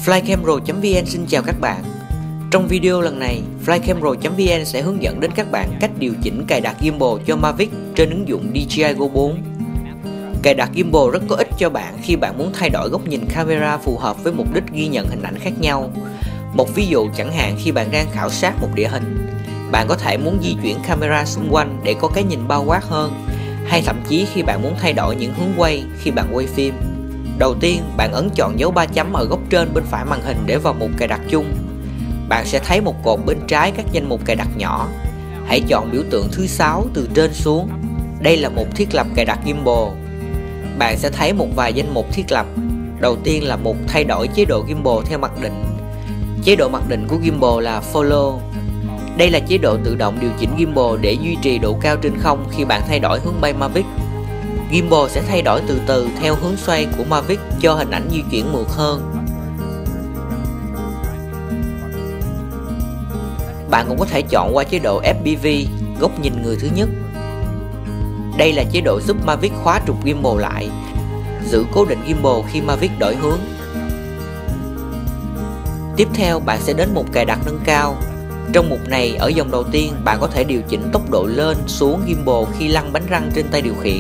Flycamera.vn xin chào các bạn. Trong video lần này, Flycamera.vn sẽ hướng dẫn đến các bạn cách điều chỉnh cài đặt gimbal cho Mavic trên ứng dụng DJI Go 4. Cài đặt gimbal rất có ích cho bạn khi bạn muốn thay đổi góc nhìn camera phù hợp với mục đích ghi nhận hình ảnh khác nhau. Một ví dụ chẳng hạn khi bạn đang khảo sát một địa hình, bạn có thể muốn di chuyển camera xung quanh để có cái nhìn bao quát hơn, hay thậm chí khi bạn muốn thay đổi những hướng quay khi bạn quay phim. Đầu tiên, bạn ấn chọn dấu 3 chấm ở góc trên bên phải màn hình để vào mục cài đặt chung. Bạn sẽ thấy một cột bên trái các danh mục cài đặt nhỏ. Hãy chọn biểu tượng thứ 6 từ trên xuống. Đây là mục thiết lập cài đặt gimbal. Bạn sẽ thấy một vài danh mục thiết lập. Đầu tiên là mục thay đổi chế độ gimbal theo mặc định. Chế độ mặc định của gimbal là Follow. Đây là chế độ tự động điều chỉnh gimbal để duy trì độ cao trên không khi bạn thay đổi hướng bay Mavic. Gimbal sẽ thay đổi từ từ theo hướng xoay của Mavic cho hình ảnh di chuyển mượt hơn. Bạn cũng có thể chọn qua chế độ FPV, góc nhìn người thứ nhất. Đây là chế độ giúp Mavic khóa trục gimbal lại, giữ cố định gimbal khi Mavic đổi hướng. Tiếp theo, bạn sẽ đến mục cài đặt nâng cao. Trong mục này, ở dòng đầu tiên, bạn có thể điều chỉnh tốc độ lên xuống gimbal khi lăn bánh răng trên tay điều khiển.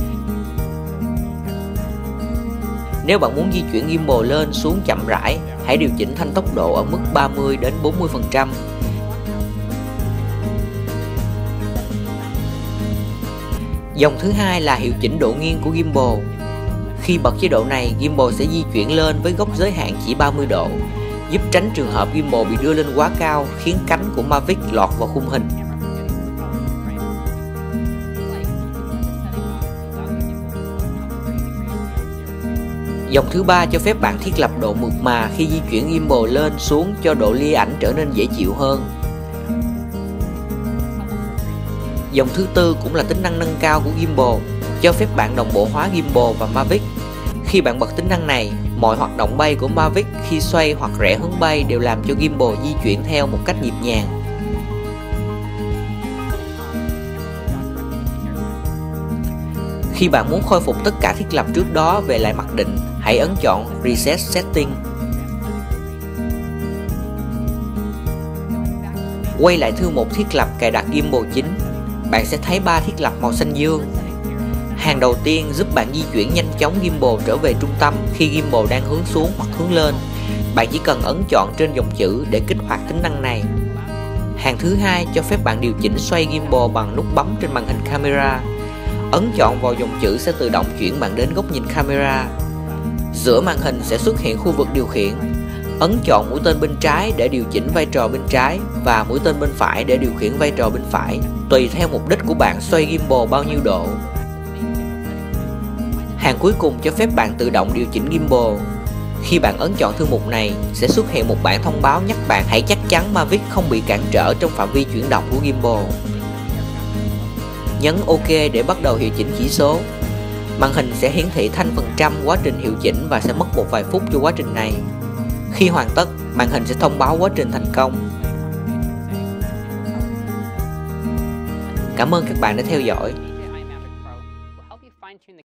Nếu bạn muốn di chuyển gimbal lên xuống chậm rãi, hãy điều chỉnh thanh tốc độ ở mức 30 đến 40%. Dòng thứ hai là hiệu chỉnh độ nghiêng của gimbal. Khi bật chế độ này, gimbal sẽ di chuyển lên với góc giới hạn chỉ 30 độ, giúp tránh trường hợp gimbal bị đưa lên quá cao khiến cánh của Mavic lọt vào khung hình. Dòng thứ ba cho phép bạn thiết lập độ mượt mà khi di chuyển gimbal lên xuống cho độ lia ảnh trở nên dễ chịu hơn. Dòng thứ tư cũng là tính năng nâng cao của gimbal, cho phép bạn đồng bộ hóa gimbal và Mavic. Khi bạn bật tính năng này, mọi hoạt động bay của Mavic khi xoay hoặc rẽ hướng bay đều làm cho gimbal di chuyển theo một cách nhịp nhàng. Khi bạn muốn khôi phục tất cả thiết lập trước đó về lại mặc định, hãy ấn chọn Reset Setting. Quay lại thư mục thiết lập cài đặt gimbal chính, bạn sẽ thấy 3 thiết lập màu xanh dương. Hàng đầu tiên giúp bạn di chuyển nhanh chóng gimbal trở về trung tâm khi gimbal đang hướng xuống hoặc hướng lên. Bạn chỉ cần ấn chọn trên dòng chữ để kích hoạt tính năng này. Hàng thứ hai cho phép bạn điều chỉnh xoay gimbal bằng nút bấm trên màn hình camera. Ấn chọn vào dòng chữ sẽ tự động chuyển bạn đến góc nhìn camera. Giữa màn hình sẽ xuất hiện khu vực điều khiển. Ấn chọn mũi tên bên trái để điều chỉnh vai trò bên trái và mũi tên bên phải để điều khiển vai trò bên phải, tùy theo mục đích của bạn xoay gimbal bao nhiêu độ. Hàng cuối cùng cho phép bạn tự động điều chỉnh gimbal. Khi bạn ấn chọn thư mục này, sẽ xuất hiện một bảng thông báo nhắc bạn hãy chắc chắn Mavic không bị cản trở trong phạm vi chuyển động của gimbal. Nhấn OK để bắt đầu hiệu chỉnh chỉ số. Màn hình sẽ hiển thị thanh phần trăm quá trình hiệu chỉnh và sẽ mất một vài phút cho quá trình này. Khi hoàn tất, màn hình sẽ thông báo quá trình thành công. Cảm ơn các bạn đã theo dõi.